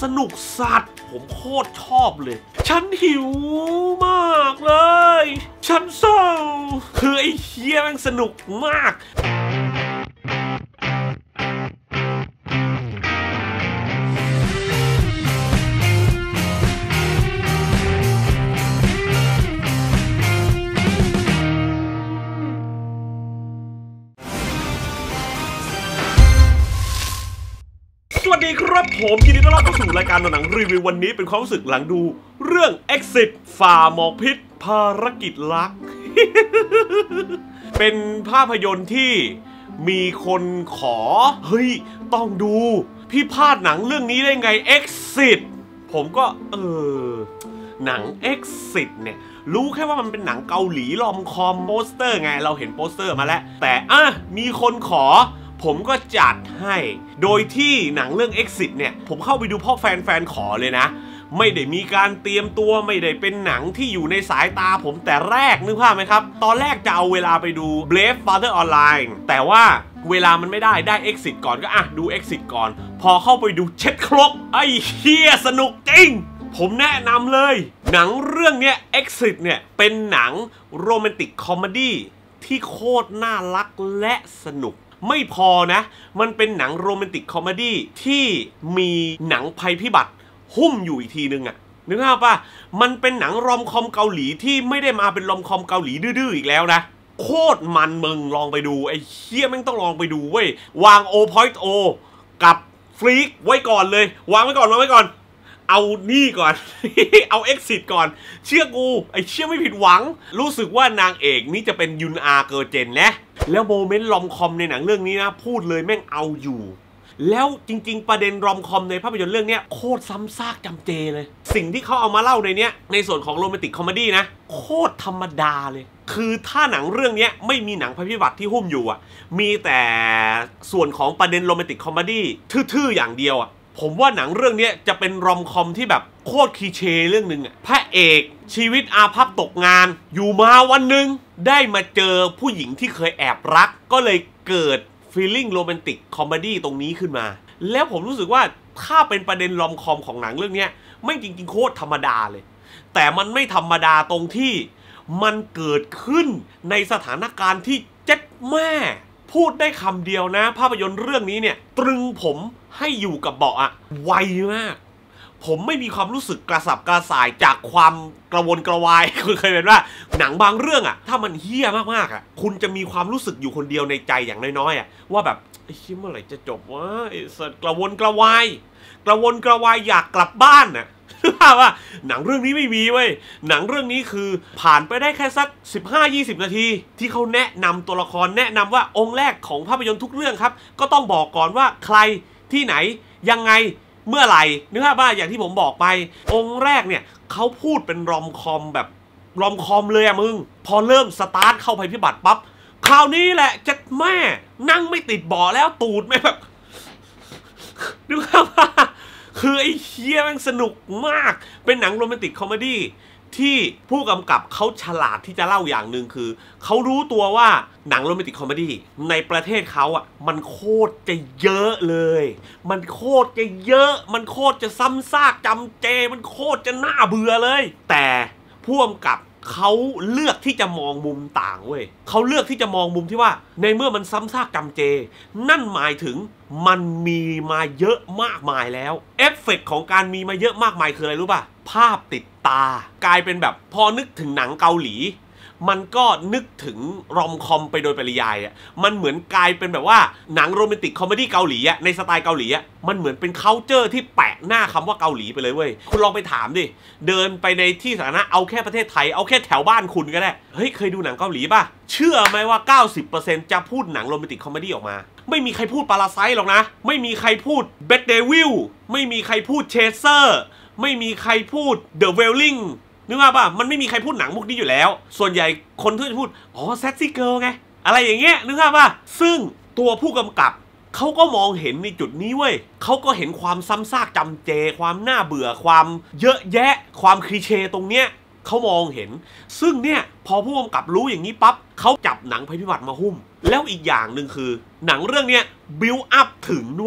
สนุกสัตว์ผมโคตรชอบเลยฉันหิวมากเลยฉันเศร้าคือไอ้เหี้ยแม่งสนุกมากสวัสดีครับผมยินดีต้อนรับเข้าสู่รายการหนังรีวิววันนี้เป็นความรู้สึกหลังดูเรื่อง Exit ฝ่าหมอกพิษภารกิจรัก เป็นภาพยนตร์ที่มีคนขอเฮ้ยต้องดูพี่พลาดหนังเรื่องนี้ได้ไง Exit ผมก็หนัง Exit เนี่ยรู้แค่ว่ามันเป็นหนังเกาหลีรอมคอมโปสเตอร์ไงเราเห็นโปสเตอร์มาแล้วแต่มีคนขอผมก็จัดให้โดยที่หนังเรื่อง Exit เนี่ยผมเข้าไปดูเพราะแฟนขอเลยนะไม่ได้มีการเตรียมตัวไม่ได้เป็นหนังที่อยู่ในสายตาผมแต่แรกนึกภาพไหมครับตอนแรกจะเอาเวลาไปดู Brave Father Online แต่ว่าเวลามันไม่ได้ Exit ก่อนก็ดู Exit ก่อนพอเข้าไปดูเช็ดครกไอ้เหี้ยสนุกจริงผมแนะนำเลยหนังเรื่องเนี้ย Exit เนี่ยเป็นหนังโรแมนติกคอมเมดี้ที่โคตรน่ารักและสนุกไม่พอนะมันเป็นหนังโรแมนติกคอมเมดี้ที่มีหนังภัยพิบัติหุ้มอยู่อีกทีนึงนึกภาพป่ะมันเป็นหนังรอมคอมเกาหลีที่ไม่ได้มาเป็นรอมคอมเกาหลีดื้อๆอีกแล้วนะโคตรมันมึงลองไปดูไอ้เหี้ยแม่งต้องลองไปดูเว้ยวาง O.O กับฟรีกไว้ก่อนเลยวางไว้ก่อนเอานี่ก่อน เอา Exit ก่อนเชื่อกูไอ้เชื่อไม่ผิดหวังรู้สึกว่านางเอกนี่จะเป็นยุนอาเกอร์เจนนะแล้วโมเมนต์รอมคอมในหนังเรื่องนี้นะพูดเลยแม่งเอาอยู่แล้วจริงๆประเด็นรอมคอมในภาพยนตร์เรื่องนี้โคตรซ้ำซากจำเจเลยสิ่งที่เขาเอามาเล่าในเนี้ยในส่วนของโรแมนติกคอมเมดี้นะโคตรธรรมดาเลยคือถ้าหนังเรื่องนี้ไม่มีหนังภัยพิบัติที่หุ้มอยู่มีแต่ส่วนของประเด็นโรแมนติกคอมเมดี้ทื่อๆอย่างเดียวผมว่าหนังเรื่องนี้จะเป็นรอมคอมที่แบบโคตรคลีเช่เรื่องหนึ่งพระเอกชีวิตอาภัพตกงานอยู่มาวันหนึ่งได้มาเจอผู้หญิงที่เคยแอบรักก็เลยเกิดฟีลลิ่งโรแมนติกคอมเมดี้ตรงนี้ขึ้นมาแล้วผมรู้สึกว่าถ้าเป็นประเด็นรอมคอมของหนังเรื่องนี้ไม่จริงๆโคตรธรรมดาเลยแต่มันไม่ธรรมดาตรงที่มันเกิดขึ้นในสถานการณ์ที่เจ็ดแม่พูดได้คำเดียวนะภาพยนตร์เรื่องนี้เนี่ยตรึงผมให้อยู่กับเบาะไวมากผมไม่มีความรู้สึกกระสับกระส่ายจากความกระวนกระวายคุณเคยเป็นว่าหนังบางเรื่องถ้ามันเฮี้ยมากๆคุณจะมีความรู้สึกอยู่คนเดียวในใจอย่างน้อยๆว่าแบบไอ้เมื่อไหร่จะจบวะไอ้สัตว์กระวนกระวายอยากกลับบ้านว่าหนังเรื่องนี้ไม่มีเว้ยหนังเรื่องนี้คือผ่านไปได้แค่สัก 15-20 นาทีที่เขาแนะนำตัวละครแนะนำว่าองค์แรกของภาพยนตร์ทุกเรื่องครับก็ต้องบอกก่อนว่าใครที่ไหนยังไงเมื่อไหร่นึกภาพว่าอย่างที่ผมบอกไปองค์แรกเนี่ยเขาพูดเป็นรอมคอมแบบรอมคอมเลยมึงพอเริ่มสตาร์ทเข้าภัยพิบัติปั๊บคราวนี้แหละจะแม่นั่งไม่ติดเบาะแล้วตูดไม่แบบนึกภาพว่าคือไอ้เหี้ยแม่งสนุกมากเป็นหนังโรแมนติกคอมเมดี้ที่ผู้กำกับเขาฉลาดที่จะเล่าอย่างหนึ่งคือเขารู้ตัวว่าหนังโรแมนติกคอมเมดี้ในประเทศเขามันโคตรจะเยอะเลยมันโคตรจะเยอะมันโคตรจะซ้ำซากจำเจมันโคตรจะน่าเบื่อเลยแต่ผู้กำกับเขาเลือกที่จะมองมุมต่างเว้ยเขาเลือกที่จะมองมุมที่ว่าในเมื่อมันซ้ำซากจำเจนั่นหมายถึงมันมีมาเยอะมากมายแล้วเอฟเฟกต์ของการมีมาเยอะมากมายคืออะไรรู้ป่ะภาพติดตากลายเป็นแบบพอนึกถึงหนังเกาหลีมันก็นึกถึงรอมคอมไปโดยปริยายมันเหมือนกลายเป็นแบบว่าหนังโรแมนติกคอมเมดี้เกาหลีในสไตล์เกาหลีมันเหมือนเป็นคัลเจอร์ที่แปะหน้าคำว่าเกาหลีไปเลยเว้ยคุณลองไปถามดิเดินไปในที่สาธารณะเอาแค่ประเทศไทยเอาแค่แถวบ้านคุณก็ได้เฮ้ยเคยดูหนังเกาหลีป่ะเชื่อไหมว่า 90% จะพูดหนังโรแมนติกคอมเมดี้ออกมาไม่มีใครพูดปาราไซต์หรอกนะไม่มีใครพูดเบดเดวิลไม่มีใครพูดเชเซอร์ไม่มีใครพูดเดอะเวลลิงนึกว่าป่ะมันไม่มีใครพูดหนังพวกนี้อยู่แล้วส่วนใหญ่คนที่จะพูดเซ็กซี่เกิร์ลไงอะไรอย่างเงี้ยนึกว่าป่ะซึ่งตัวผู้กำกับเขาก็มองเห็นในจุดนี้เว้ยเขาก็เห็นความซ้ำซากจำเจความน่าเบื่อความเยอะแยะความคลีเช่ตรงเนี้ยเขามองเห็นซึ่งเนี่ยพอผู้กำกับรู้อย่างนี้ปั๊บเขาจับหนังภัยพิบัติมาหุ้มแล้วอีกอย่างหนึ่งคือหนังเรื่องเนี้ยบิวอัพถึงด้วย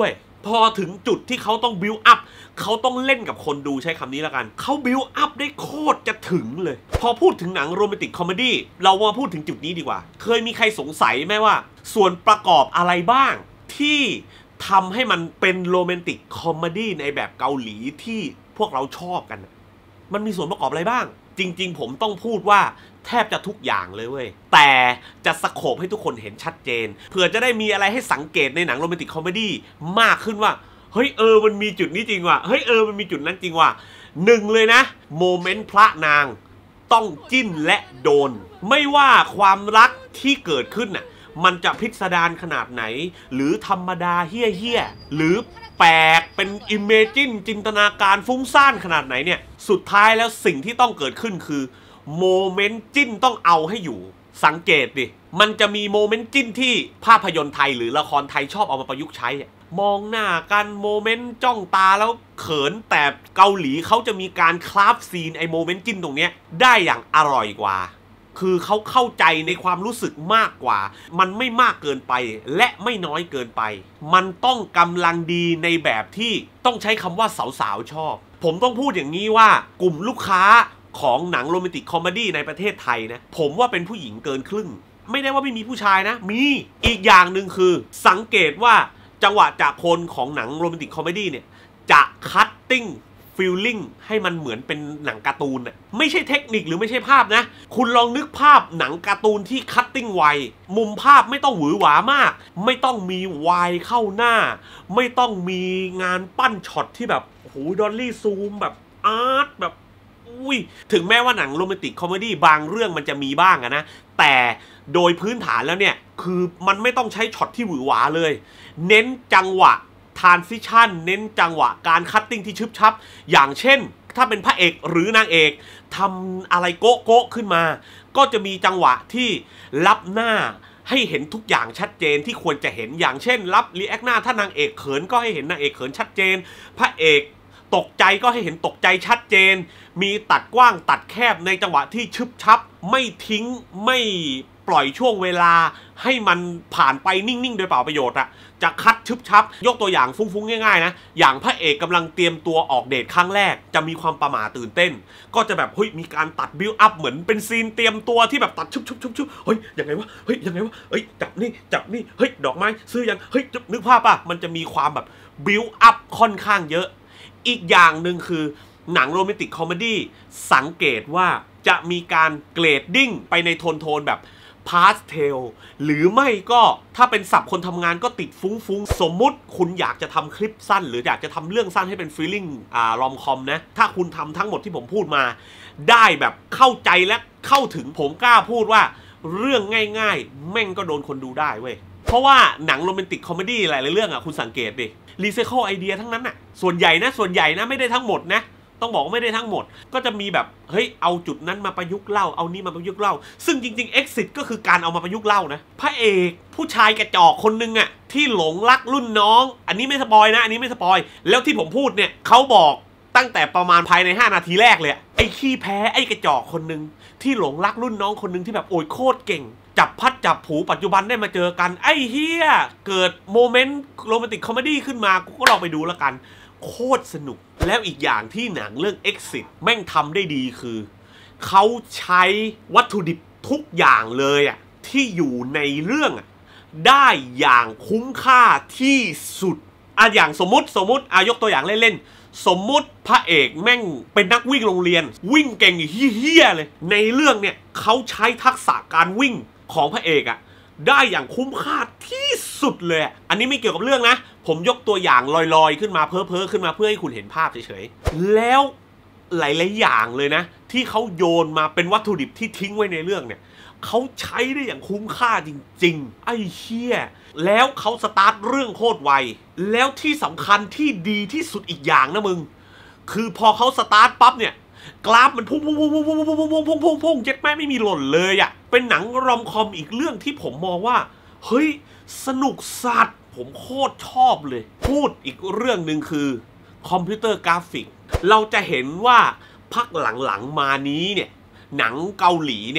พอถึงจุดที่เขาต้องบิวอัพเขาต้องเล่นกับคนดูใช้คำนี้แล้วกันเขาบิวอัพได้โคตรจะถึงเลยพอพูดถึงหนังโรแมนติกคอมเมดี้เรามาพูดถึงจุดนี้ดีกว่าเคยมีใครสงสัยไหมว่าส่วนประกอบอะไรบ้างที่ทำให้มันเป็นโรแมนติกคอมเมดี้ในแบบเกาหลีที่พวกเราชอบกันมันมีส่วนประกอบอะไรบ้างจริงๆผมต้องพูดว่าแทบจะทุกอย่างเลยเว้ยแต่จะสโคปให้ทุกคนเห็นชัดเจนเผื่อจะได้มีอะไรให้สังเกตในหนังโรแมนติกคอมเมดี้มากขึ้นว่าเฮ้ยมันมีจุดนี้จริงว่ะเฮ้ยมันมีจุดนั้นจริงว่ะหนึ่งเลยนะโมเมนต์พระนางต้องจิ้นและโดนไม่ว่าความรักที่เกิดขึ้นน่ะมันจะพิสดารขนาดไหนหรือธรรมดาเฮี้ยหรือแปลกเป็นอิมเมจินจินตนาการฟุ้งซ่านขนาดไหนเนี่ยสุดท้ายแล้วสิ่งที่ต้องเกิดขึ้นคือโมเมนต์จิ้นต้องเอาให้อยู่สังเกตดิมันจะมีโมเมนต์จิ้นที่ภาพยนตร์ไทยหรือละครไทยชอบเอามาประยุกต์ใช้มองหน้ากันโมเมนต์จ้องตาแล้วเขินแต่เกาหลีเขาจะมีการคราฟซีนไอโมเมนต์จิ้นตรงเนี้ยได้อย่างอร่อยกว่าคือเขาเข้าใจในความรู้สึกมากกว่ามันไม่มากเกินไปและไม่น้อยเกินไปมันต้องกำลังดีในแบบที่ต้องใช้คำว่าสาวๆชอบผมต้องพูดอย่างนี้ว่ากลุ่มลูกค้าของหนังโรแมนติกคอมเมดี้ในประเทศไทยนะผมว่าเป็นผู้หญิงเกินครึ่งไม่ได้ว่าไม่มีผู้ชายนะมีอีกอย่างหนึ่งคือสังเกตว่าจังหวะจากคนของหนังโรแมนติกคอมเมดี้เนี่ยจะคัตติ้งฟีลลิ่งให้มันเหมือนเป็นหนังการ์ตูนไม่ใช่เทคนิคหรือไม่ใช่ภาพนะคุณลองนึกภาพหนังการ์ตูนที่คัตติ้งไวมุมภาพไม่ต้องหวือหวามากไม่ต้องมีวายเข้าหน้าไม่ต้องมีงานปั้นช็อตที่แบบโอ้โหดอลลี่ซูมแบบอาร์ตแบบถึงแม้ว่าหนังโรแมนติกคอมเมดี้บางเรื่องมันจะมีบ้างนะแต่โดยพื้นฐานแล้วเนี่ยคือมันไม่ต้องใช้ช็อตที่หวือหวาเลยเน้นจังหวะtransition เน้นจังหวะการคัตติ้งที่ชึบชับอย่างเช่นถ้าเป็นพระเอกหรือนางเอกทำอะไรโก๊ะขึ้นมาก็จะมีจังหวะที่รับหน้าให้เห็นทุกอย่างชัดเจนที่ควรจะเห็นอย่างเช่นรับรีแอคหน้าถ้านางเอกเขินก็ให้เห็นนางเอกเขินชัดเจนพระเอกตกใจก็ให้เห็นตกใจชัดเจนมีตัดกว้างตัดแคบในจังหวะที่ชึบชับไม่ทิ้งไม่ปล่อยช่วงเวลาให้มันผ่านไปนิ่งๆโดยเปล่าประโยชน์จะคัดชึบชับยกตัวอย่างฟุ้งๆง่ายๆนะอย่างพระเอกกำลังเตรียมตัวออกเดทครั้งแรกจะมีความประหม่าตื่นเต้นก็จะแบบเฮ้ยมีการตัดบิวอัพเหมือนเป็นซีนเตรียมตัวที่แบบตัดชุบเฮ้ยยังไงวะเฮ้ยยังไงวะเฮ้ยจับนี่เฮ้ยดอกไม้ซื้อยังเฮ้ยนึกภาพป่ะมันจะมีความแบบบิวอัพค่อนข้างเยอะอีกอย่างหนึ่งคือหนังโรแมนติกคอมเมดี้สังเกตว่าจะมีการเกรดดิ้งไปในโทนแบบพาสเทลหรือไม่ก็ถ้าเป็นศัพท์คนทำงานก็ติดฟุ้งสมมุติคุณอยากจะทำคลิปสั้นหรืออยากจะทำเรื่องสั้นให้เป็นฟีลลิ่งรอมคอมนะถ้าคุณทำทั้งหมดที่ผมพูดมาได้แบบเข้าใจและเข้าถึงผมกล้าพูดว่าเรื่องง่ายๆแม่งก็โดนคนดูได้เว้ยเพราะว่าหนังโรแมนติกคอมเมดี้หลายๆเรื่องคุณสังเกตดิรีไซเคิลไอเดียทั้งนั้นส่วนใหญ่นะไม่ได้ทั้งหมดนะต้องบอกว่าไม่ได้ทั้งหมดก็จะมีแบบเฮ้ยเอาจุดนั้นมาประยุกต์เล่าเอานี้มาประยุกต์เล่าซึ่งจริงๆ Exit ก็คือการเอามาประยุกต์เล่านะพระเอกผู้ชายกระจอกคนนึงที่หลงรักรุ่นน้องอันนี้ไม่สปอยนะอันนี้ไม่สปอยแล้วที่ผมพูดเนี่ยเขาบอกตั้งแต่ประมาณภายใน5 นาทีแรกเลยไอ้ขี้แพ้ไอ้กระจอกคนนึงที่หลงรักรุ่นน้องคนนึงที่แบบโอยโคตรเก่งจับพัดจับผูปัจจุบันได้มาเจอกันไอ้เฮียเกิดโมเมนต์โรแมนติกคอมเมดี้ขึ้นมากูก็ลองไปดูแล้วกันโคตรสนุกแล้วอีกอย่างที่หนังเรื่อง Exit แม่งทำได้ดีคือเขาใช้วัตถุดิบทุกอย่างเลยที่อยู่ในเรื่องได้อย่างคุ้มค่าที่สุดอย่างสมมติยกตัวอย่างเล่นๆสมมุติพระเอกแม่งเป็นนักวิ่งโรงเรียนวิ่งเก่งเฮี้ยเลยในเรื่องเนี่ยเขาใช้ทักษะการวิ่งของพระเอกได้อย่างคุ้มค่าที่สุดเลยอันนี้ไม่เกี่ยวกับเรื่องนะผมยกตัวอย่างลอยๆขึ้นมาเพ้อขึ้นมาเพื่อให้คุณเห็นภาพเฉยๆแล้วหลายๆอย่างเลยนะที่เขาโยนมาเป็นวัตถุดิบที่ทิ้งไว้ในเรื่องเนี่ยเขาใช้ได้อย่างคุ้มค่าจริงๆไอ้เหี้ยแล้วเขาสตาร์ทเรื่องโคตรไวแล้วที่สำคัญที่ดีที่สุดอีกอย่างนะมึงคือพอเขาสตาร์ทปั๊บเนี่ยกราฟมันพุ่งเจ็ดแม่ไม่มีหล่นเลยเป็นหนังรอมคอมอีกเรื่องที่ผมมองว่าเฮ้ยสนุกสัตว์ผมโคตรชอบเลยพูดอีกเรื่องหนึ่งคือคอมพิวเตอร์กราฟิกเราจะเห็นว่าพักหลังๆมานี้เนี่ยหนังเกาหลีเนี่ย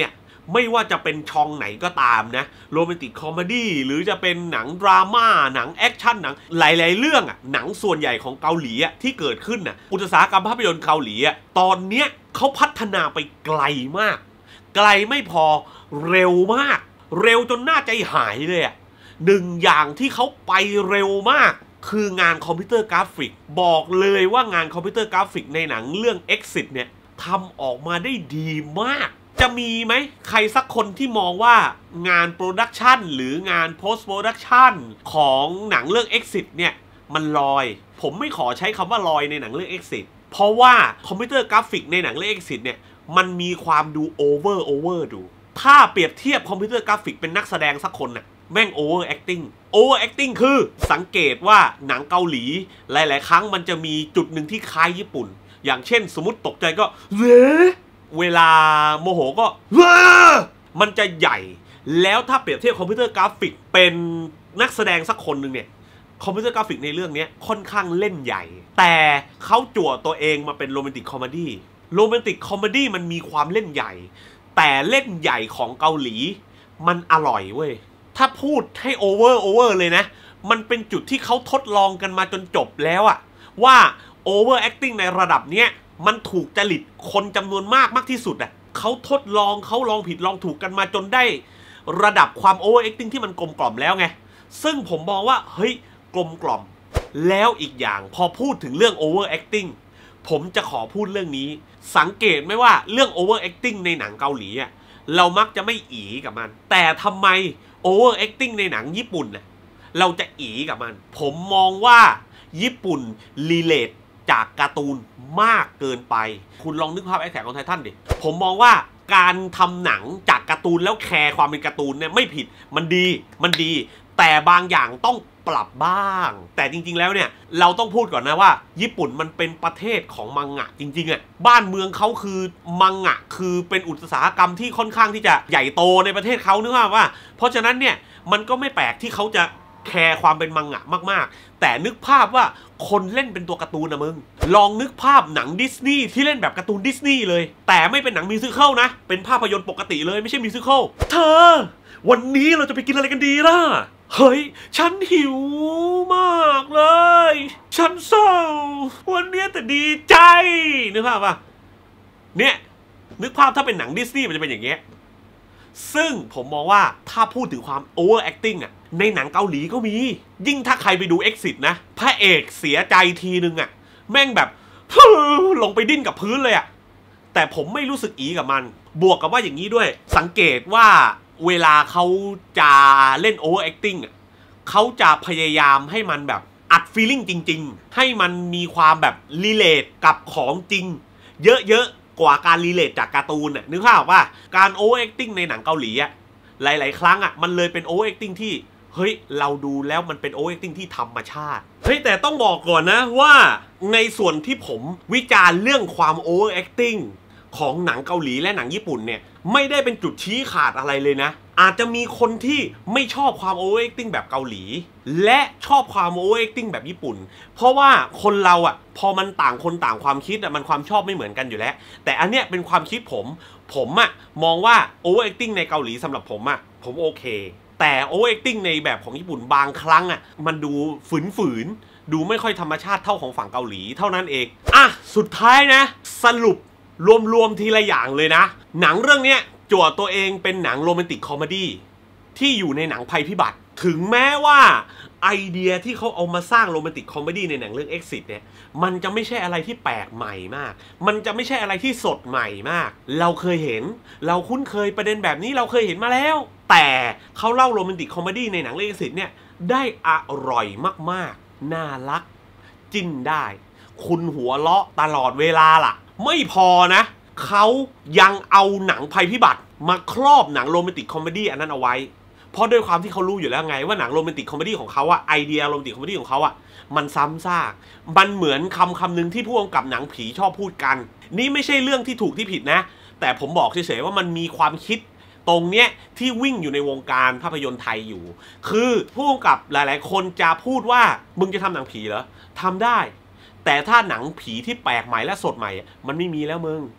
ไม่ว่าจะเป็นช่องไหนก็ตามนะโรแมนติกคอมเมดี้หรือจะเป็นหนังดราม่าหนังแอคชั่นหนังหลายๆเรื่องหนังส่วนใหญ่ของเกาหลีที่เกิดขึ้นอุตสาหกรรมภาพยนตร์เกาหลีตอนเนี้ยเขาพัฒนาไปไกลมากไกลไม่พอเร็วมากเร็วจนน่าใจหายเลยหนึ่งอย่างที่เขาไปเร็วมากคืองานคอมพิวเตอร์กราฟิกบอกเลยว่างานคอมพิวเตอร์กราฟิกในหนังเรื่อง Exit เนี่ยทำออกมาได้ดีมากจะมีไหมใครสักคนที่มองว่างานโปรดักชันหรืองานโพสต์โปรดักชันของหนังเรื่อง Exit เนี่ยมันลอยผมไม่ขอใช้คำว่าลอยในหนังเรื่อง Exit เพราะว่าคอมพิวเตอร์กราฟิกในหนังเรื่อง Exit เนี่ยมันมีความดูโอเวอร์ดูถ้าเปรียบเทียบคอมพิวเตอร์กราฟิกเป็นนักแสดงสักคนแม่งโอเวอร์แอคติ้งคือสังเกตว่าหนังเกาหลีหลายๆครั้งมันจะมีจุดหนึ่งที่คล้ายญี่ปุ่นอย่างเช่นสมมติตกใจก็เวลาโมโหก็มันจะใหญ่แล้วถ้าเปรียบเทียบคอมพิวเตอร์กราฟิกเป็นนักแสดงสักคนหนึ่งเนี่ยคอมพิวเตอร์กราฟิกในเรื่องนี้ค่อนข้างเล่นใหญ่แต่เขาจั่วตัวเองมาเป็นโรแมนติกคอมเมดี้มันมีความเล่นใหญ่แต่เล่นใหญ่ของเกาหลีมันอร่อยเว้ยถ้าพูดให้โอเวอร์เลยนะมันเป็นจุดที่เขาทดลองกันมาจนจบแล้วว่าโอเวอร์แอคติ้งในระดับเนี้ยมันถูกจริตคนจำนวนมากที่สุดเขาทดลองเขาลองผิดลองถูกกันมาจนได้ระดับความโอเวอร์แอคติ้งที่มันกลมกล่อมแล้วไงซึ่งผมมองว่าเฮ้ยกลมกล่อมแล้วอีกอย่างพอพูดถึงเรื่องโอเวอร์แอคติ้งผมจะขอพูดเรื่องนี้สังเกตไหมว่าเรื่องโอเวอร์แอคติ้งในหนังเกาหลีเรามักจะไม่อีกับมันแต่ทำไมโอเวอร์แอคติ้งในหนังญี่ปุ่นเราจะอีกับมันผมมองว่าญี่ปุ่นรีเลทจากการ์ตูนมากเกินไปคุณลองนึกภาพแอคแท็กออนไททันดิผมมองว่าการทำหนังจากการ์ตูนแล้วแคร์ความเป็นการ์ตูนเนี่ยไม่ผิดมันดีแต่บางอย่างต้องปรับบ้างแต่จริงๆแล้วเนี่ยเราต้องพูดก่อนนะว่าญี่ปุ่นมันเป็นประเทศของมังงะจริงๆบ้านเมืองเขาคือมังงะคือเป็นอุตสาหกรรมที่ค่อนข้างที่จะใหญ่โตในประเทศเขานึกว่าเพราะฉะนั้นเนี่ยมันก็ไม่แปลกที่เขาจะแคร์ความเป็นมังงะมากๆแต่นึกภาพว่าคนเล่นเป็นตัวการ์ตูนมึงลองนึกภาพหนังดิสนีย์ที่เล่นแบบการ์ตูนดิสนีย์เลยแต่ไม่เป็นหนังมิวสิคัลนะเป็นภาพยนตร์ปกติเลยไม่ใช่มิวสิคัลเธอวันนี้เราจะไปกินอะไรกันดีล่ะเฮ้ยฉันหิวมากเลยฉันเศร้าวันนี้แต่ดีใจนึกภาพป่ะเนี่ยนึกภาพถ้าเป็นหนังดิสนีย์มันจะเป็นอย่างเงี้ยซึ่งผมมองว่าถ้าพูดถึงความโอเวอร์แอคติ้งในหนังเกาหลีก็มียิ่งถ้าใครไปดู Exit นะพระเอกเสียใจทีนึงแม่งแบบลงไปดิ้นกับพื้นเลยแต่ผมไม่รู้สึกอีกับมันบวกกับว่าอย่างนี้ด้วยสังเกตว่าเวลาเขาจะเล่นโอเวอร์แอคติ้งเขาจะพยายามให้มันแบบอัดฟีลลิ่งจริงๆให้มันมีความแบบรีเลทกับของจริงเยอะๆกว่าการรีเลทจากการ์ตูนนึกภาพว่าการโอเวอร์แอคติ้งในหนังเกาหลีหลายๆครั้งมันเลยเป็นโอเวอร์แอคติ้งที่เฮ้ยเราดูแล้วมันเป็นโอเวอร์แอคติ้งที่ธรรมชาติเฮ้ยแต่ต้องบอกก่อนนะว่าในส่วนที่ผมวิจารณ์เรื่องความโอเวอร์แอคติ้งของหนังเกาหลีและหนังญี่ปุ่นเนี่ยไม่ได้เป็นจุดชี้ขาดอะไรเลยนะอาจจะมีคนที่ไม่ชอบความโอเวอร์แอคติ้งแบบเกาหลีและชอบความโอเวอร์แอคติ้งแบบญี่ปุ่นเพราะว่าคนเราพอมันต่างคนต่างความคิดมันความชอบไม่เหมือนกันอยู่แล้วแต่อันเนี้ยเป็นความคิดผมมองว่าโอเวอร์แอคติ้งในเกาหลีสำหรับผมโอเคแต่โอเวอร์แอคติ้งในแบบของญี่ปุ่นบางครั้งมันดูฝืนดูไม่ค่อยธรรมชาติเท่าของฝั่งเกาหลีเท่านั้นเองสุดท้ายนะสรุปรวมทีละอย่างเลยนะหนังเรื่องนี้จั่วตัวเองเป็นหนังโรแมนติกคอมเมดี้ที่อยู่ในหนังภัยพิบัติถึงแม้ว่าไอเดียที่เขาเอามาสร้างโรแมนติกคอมเมดี้ในหนังเรื่อง Exit เนี่ยมันจะไม่ใช่อะไรที่แปลกใหม่มากมันจะไม่ใช่อะไรที่สดใหม่มากเราเคยเห็นเราคุ้นเคยประเด็นแบบนี้เราเคยเห็นมาแล้วแต่เขาเล่าโรแมนติกคอมเมดี้ในหนังเรื่อง Exit เนี่ยได้อร่อยมากๆน่ารักจิ้นได้คุณหัวเราะตลอดเวลาล่ะไม่พอนะเขายังเอาหนังภัยพิบัติมาครอบหนังโรแมนติกคอมเมดี้อันนั้นเอาไว้เพราะด้วยความที่เขารู้อยู่แล้วไงว่าหนังโรแมนติกคอมเมดี้ของเขาไอเดียโรแมนติกคอมเมดี้ของเขามันซ้ำซากมันเหมือนคำหนึ่งที่ผู้กำกับหนังผีชอบพูดกันนี่ไม่ใช่เรื่องที่ถูกที่ผิดนะแต่ผมบอกเฉยๆว่ามันมีความคิดตรงเนี้ยที่วิ่งอยู่ในวงการภาพยนตร์ไทยอยู่คือผู้กำกับหลายๆคนจะพูดว่ามึงจะทำหนังผีเหรอทำได้แต่ถ้าหนังผีที่แปลกใหม่และสดใหม่มันไม่มีแล้วมึง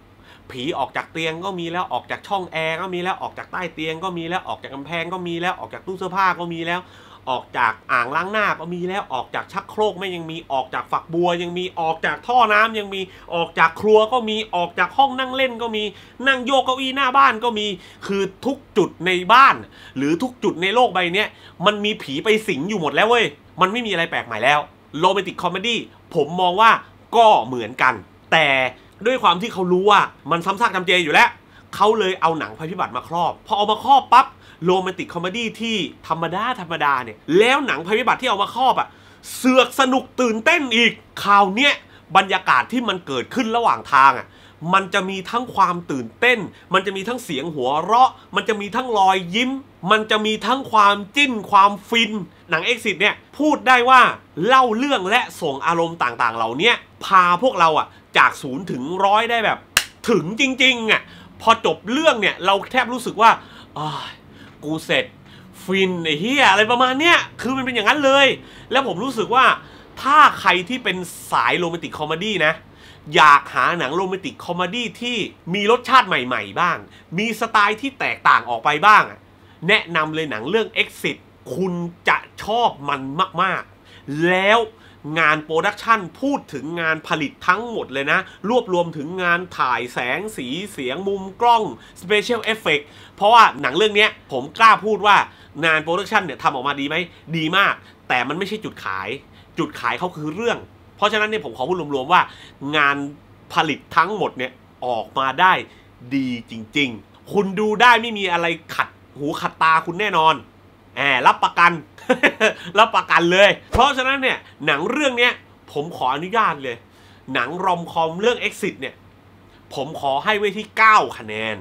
ผีออกจากเตียงก็มีแล้วออกจากช่องแอร์ก็มีแล้วออกจากใต้เตียงก็มีแล้วออกจากกำแพงก็มีแล้วออกจากตู้เสื้อผ้าก็มีแล้วออกจากอ่างล้างหน้าก็มีแล้วออกจากชักโครกไม่ยังมีออกจากฝักบัวยังมีออกจากท่อน้ำยังมีออกจากครัวก็มีออกจากห้องนั่งเล่นก็มีนั่งโยกเก้าอี้หน้าบ้านก็มีคือทุกจุดในบ้านหรือทุกจุดในโลกใบนี้มันมีผีไปสิงอยู่หมดแล้วเว้ยมันไม่มีอะไรแปลกใหม่แล้วโรแมนติกคอมเมดี้ผมมองว่าก็เหมือนกันแต่ด้วยความที่เขารู้ว่ามันซ้ำซากจำเจอยู่แล้วเขาเลยเอาหนังภัยพิบัติมาครอบพอเอามาครอบปั๊บโรแมนติกคอมเมดี้ที่ธรรมดาเนี่ยแล้วหนังภัยพิบัติที่เอามาครอบอ่ะเสือกสนุกตื่นเต้นอีกข่าวเนี้ยบรรยากาศที่มันเกิดขึ้นระหว่างทางอ่ะมันจะมีทั้งความตื่นเต้นมันจะมีทั้งเสียงหัวเราะมันจะมีทั้งรอยยิ้มมันจะมีทั้งความจิ้นความฟินหนัง Exit เนี่ยพูดได้ว่าเล่าเรื่องและส่งอารมณ์ต่างๆเหล่านี้พาพวกเราอ่ะจาก0 ถึง 100ได้แบบถึงจริงๆอ่ะพอจบเรื่องเนี่ยเราแทบรู้สึกว่ากูเสร็จฟินไอ้เหี้ยอะไรประมาณเนี้ยคือมันเป็นอย่างนั้นเลยแล้วผมรู้สึกว่าถ้าใครที่เป็นสายโรแมนติกคอมเมดี้นะอยากหาหนังโรแมนติกคอมเมดี้ที่มีรสชาติใหม่ๆบ้างมีสไตล์ที่แตกต่างออกไปบ้างแนะนำเลยหนังเรื่อง Exit คุณจะชอบมันมากๆแล้วงานโปรดักชันพูดถึงงานผลิตทั้งหมดเลยนะรวบรวมถึงงานถ่ายแสงสีเสียงมุมกล้อง Special Effect เพราะว่าหนังเรื่องนี้ผมกล้าพูดว่างานโปรดักชันเนี่ยทำออกมาดีไหมดีมากแต่มันไม่ใช่จุดขายเขาคือเรื่องเพราะฉะนั้นเนี่ยผมขอพูดรวมๆว่างานผลิตทั้งหมดเนี่ยออกมาได้ดีจริงๆคุณดูได้ไม่มีอะไรขัดหูขัดตาคุณแน่นอนรับประกัน รับประกันเลยเพราะฉะนั้นเนี่ยหนังเรื่องเนี้ยผมขออนุญาตเลยหนังรอมคอมเรื่อง Exit เนี่ยผมขอให้ไว้ที่9 คะแนน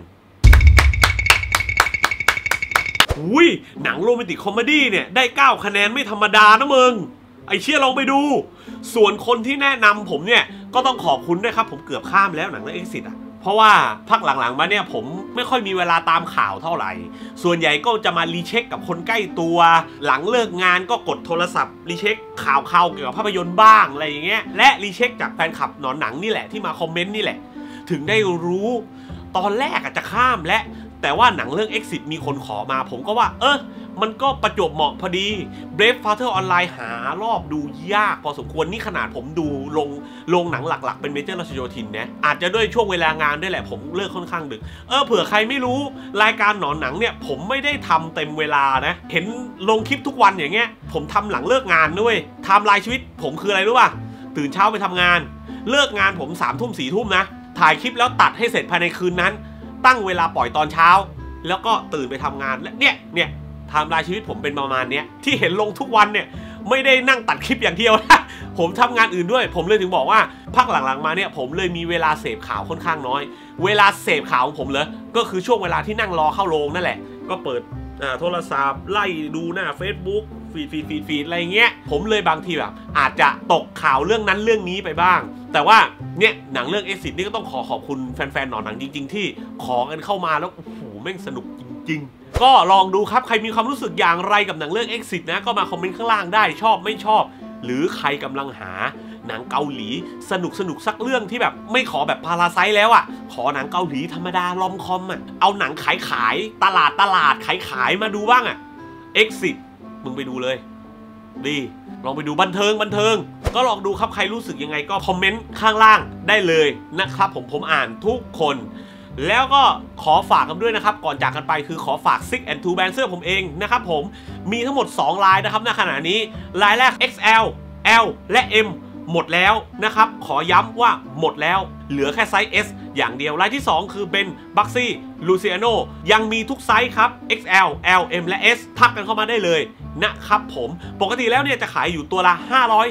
อุ้ยหนังโรแมนติกคอมเมดี้เนี่ยได้9 คะแนนไม่ธรรมดานะมึงไอเชี่ยลองไปดูส่วนคนที่แนะนำผมเนี่ยก็ต้องขอบคุณด้วยครับผมเกือบข้ามแล้วหนังเรื่อง Exit อ่ะเพราะว่าพักหลังๆมาเนี่ยผมไม่ค่อยมีเวลาตามข่าวเท่าไหร่ส่วนใหญ่ก็จะมารีเช็คกับคนใกล้ตัวหลังเลิกงานก็กดโทรศัพท์รีเช็คข่าวเกี่ยวกับภาพยนตร์บ้างอะไรอย่างเงี้ยและรีเช็คจากแฟนคลับหนอนหนังนี่แหละที่มาคอมเมนต์นี่แหละถึงได้รู้ตอนแรกอาจจะข้ามและแต่ว่าหนังเรื่อง Exit มีคนขอมาผมก็ว่ามันก็ประจวบเหมาะพอดี Brave Father Online หารอบดูยากพอสมควรนี่ขนาดผมดูลงหนังหลักๆเป็นเมเจอร์ราชโยธินนะอาจจะด้วยช่วงเวลางานด้วยแหละผมเลิกค่อนข้างดึกเผื่อใครไม่รู้รายการหนอนหนังเนี่ยผมไม่ได้ทำเต็มเวลานะเห็นลงคลิปทุกวันอย่างเงี้ยผมทำหลังเลิกงานด้วยไทม์ไลน์ชีวิตผมคืออะไรรู้ป่ะตื่นเช้าไปทำงานเลิกงานผม3 ทุ่ม4 ทุ่มนะถ่ายคลิปแล้วตัดให้เสร็จภายในคืนนั้นตั้งเวลาปล่อยตอนเช้าแล้วก็ตื่นไปทำงานและเนี่ยไทม์ไลน์ชีวิตผมเป็นประมาณนี้ที่เห็นลงทุกวันเนี่ยไม่ได้นั่งตัดคลิปอย่างเดียวนะผมทำงานอื่นด้วยผมเลยถึงบอกว่าพักหลังๆมาเนี่ยผมเลยมีเวลาเสพข่าวค่อนข้างน้อยเวลาเสพข่าวของผมเลยก็คือช่วงเวลาที่นั่งรอเข้าโรงนั่นแหละก็เปิดโทรศัพท์ไล่ดูหน้า Facebook ฟีดอะไรเงี้ยผมเลยบางทีแบบอาจจะตกข่าวเรื่องนั้นเรื่องนี้ไปบ้างแต่ว่าเนี่ยหนังเรื่อง Exit นี่ก็ต้องขอบคุณแฟนๆหนอนหนังจริงๆที่ขอกันเข้ามาแล้วโอ้โหแม่งสนุกจริงๆก็ลองดูครับใครมีความรู้สึกอย่างไรกับหนังเรื่อง Exit นะก็มาคอมเมนต์ข้างล่างได้ชอบไม่ชอบหรือใครกำลังหาหนังเกาหลีสนุกสักเรื่องที่แบบไม่ขอแบบพาราไซต์แล้วอ่ะขอหนังเกาหลีธรรมดารอมคอมอ่ะเอาหนังขายตลาดขายมาดูบ้างอ่ะ Exit มึงไปดูเลยดีลองไปดูบันเทิงก็ลองดูครับใครรู้สึกยังไงก็คอมเมนต์ข้างล่างได้เลยนะครับผมอ่านทุกคนแล้วก็ขอฝากกันด้วยนะครับก่อนจากกันไปคือขอฝาก Six and Two Band เสื้อผมเองนะครับผมมีทั้งหมด2ลายนะครับณขณะนี้ลายแรก XL L และ M หมดแล้วนะครับขอย้ำว่าหมดแล้วเหลือแค่ไซส์ S อย่างเดียวลายที่2คือเป็น Baxi Luciano ยังมีทุกไซส์ครับ XL L M และ S ทักกันเข้ามาได้เลยนะครับผมปกติแล้วเนี่ยจะขายอยู่ตัวละ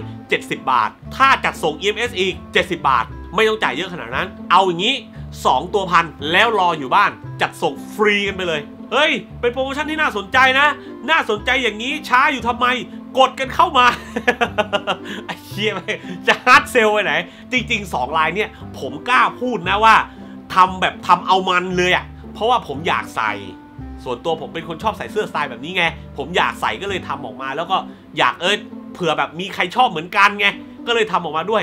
570 บาทถ้าจัดส่ง EMS อีก70 บาทไม่ต้องจ่ายเยอะขนาดนั้นเอาอย่างนี้2 ตัวพันแล้วรออยู่บ้านจัดส่งฟรีกันไปเลยเฮ้ยเป็นโปรโมชั่นที่น่าสนใจนะน่าสนใจอย่างนี้ช้าอยู่ทำไมกดกันเข้ามา ไอ้เหี้ยจะฮาร์ดเซลไปไหนจริงๆ2ลายเนี่ยผมกล้าพูดนะว่าทำเอามันเลยอ่ะเพราะว่าผมอยากใส่ส่วนตัวผมเป็นคนชอบใส่เสื้อสไตล์แบบนี้ไงผมอยากใส่ก็เลยทำออกมาแล้วก็อยากเผื่อแบบมีใครชอบเหมือนกันไงก็เลยทำออกมาด้วย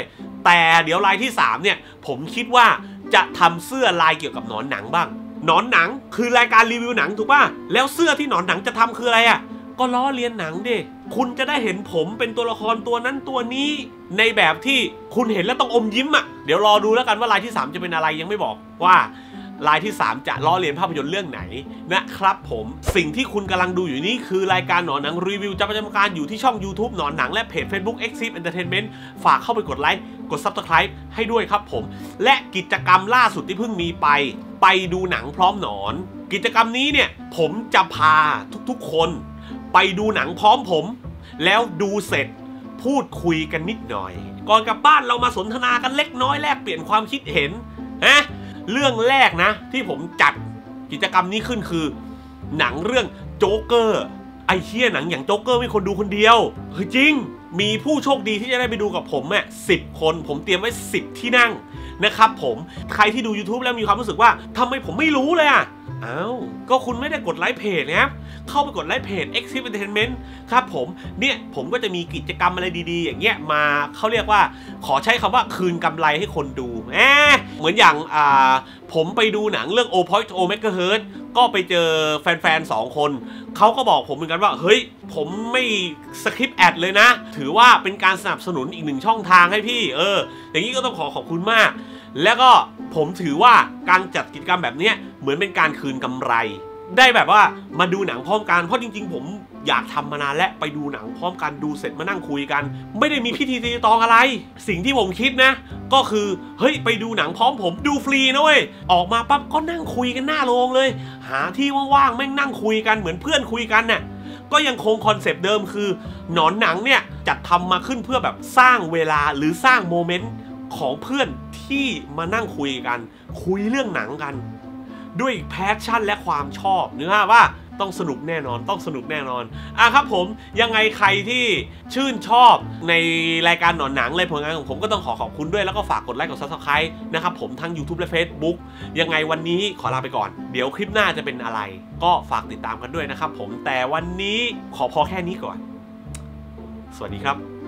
แต่เดี๋ยวรายที่3เนี่ยผมคิดว่าจะทำเสื้อลายเกี่ยวกับหนอนหนังบ้างหนอนหนังคือรายการรีวิวหนังถูกป่ะแล้วเสื้อที่หนอนหนังจะทำคืออะไรอ่ะก็ล้อเลียนหนังดิคุณจะได้เห็นผมเป็นตัวละครตัวนั้นตัวนี้ในแบบที่คุณเห็นแล้วต้องอมยิ้มอ่ะเดี๋ยวรอดูแล้วกันว่ารายที่3จะเป็นอะไรยังไม่บอกว่ารายที่3จะล้อเลียนภาพยนตร์เรื่องไหนนะครับผมสิ่งที่คุณกำลังดูอยู่นี้คือรายการหนอนหนังรีวิวจะประจำการอยู่ที่ช่อง YouTube หนอนหนังและเพจ Facebook Exif Entertainment ฝากเข้าไปกดไลค์กด Subscribe ให้ด้วยครับผมและกิจกรรมล่าสุดที่เพิ่งมีไปดูหนังพร้อมหนอนกิจกรรมนี้เนี่ยผมจะพาทุกๆคนไปดูหนังพร้อมผมแล้วดูเสร็จพูดคุยกันนิดหน่อยก่อนกลับบ้านเรามาสนทนากันเล็กน้อยแลกเปลี่ยนความคิดเห็นเรื่องแรกนะที่ผมจัดกิจกรรมนี้ขึ้นคือหนังเรื่องโจ๊กเกอร์ไอ้เหี้ยหนังอย่างโจ๊กเกอร์ไม่คนดูคนเดียวเฮ้ยจริงมีผู้โชคดีที่จะได้ไปดูกับผม10 คนผมเตรียมไว้10ที่นั่งนะครับผมใครที่ดู YouTube แล้วมีความรู้สึกว่าทำไมผมไม่รู้เลยอ้าวก็คุณไม่ได้กดไลค์เพจนะครับเข้าไปกดไลค์เพจ Exif Entertainment ครับผมก็จะมีกิจกรรมอะไรดีๆอย่างเงี้ยมาเขาเรียกว่าขอใช้คำว่าคืนกำไรให้คนดูเหมือนอย่างผมไปดูหนังเรื่อง O Point O Megahertz ก็ไปเจอแฟนๆ2 คนเขาก็บอกผมเหมือนกันว่าเฮ้ยผมไม่สคริปต์แอดเลยนะถือว่าเป็นการสนับสนุนอีก1ช่องทางให้พี่อย่างนี้ก็ต้องขอบคุณมากแล้วก็ผมถือว่าการจัดกิจกรรมแบบนี้เหมือนเป็นการคืนกำไรได้แบบว่ามาดูหนังพร้อมกันเพราะจริงๆผมอยากทำมานานและไปดูหนังพร้อมกันดูเสร็จมานั่งคุยกันไม่ได้มีพิธีตีตองอะไรสิ่งที่ผมคิดนะก็คือเฮ้ยไปดูหนังพร้อมผมดูฟรีนะเว้ยออกมาปั๊บก็นั่งคุยกันหน้าโรงเลยหาที่ว่างๆแม่งนั่งคุยกันเหมือนเพื่อนคุยกันน่ะก็ยังคงคอนเซปต์เดิมคือหนอนหนังเนี่ยจัดทำมาขึ้นเพื่อแบบสร้างเวลาหรือสร้างโมเมนต์ของเพื่อนที่มานั่งคุยกันคุยเรื่องหนังกันด้วยแพชชั่นและความชอบเนื้อว่าต้องสนุกแน่นอนครับผมยังไงใครที่ชื่นชอบในรายการหนอนหนังเลยผลงานของผมก็ต้องขอบคุณด้วยแล้วก็ฝากกดไลค์กด Subscribe นะครับผมทั้ง YouTube และ Facebook ยังไงวันนี้ขอลาไปก่อนเดี๋ยวคลิปหน้าจะเป็นอะไรก็ฝากติดตามกันด้วยนะครับผมแต่วันนี้ขอพอแค่นี้ก่อนสวัสดีครับ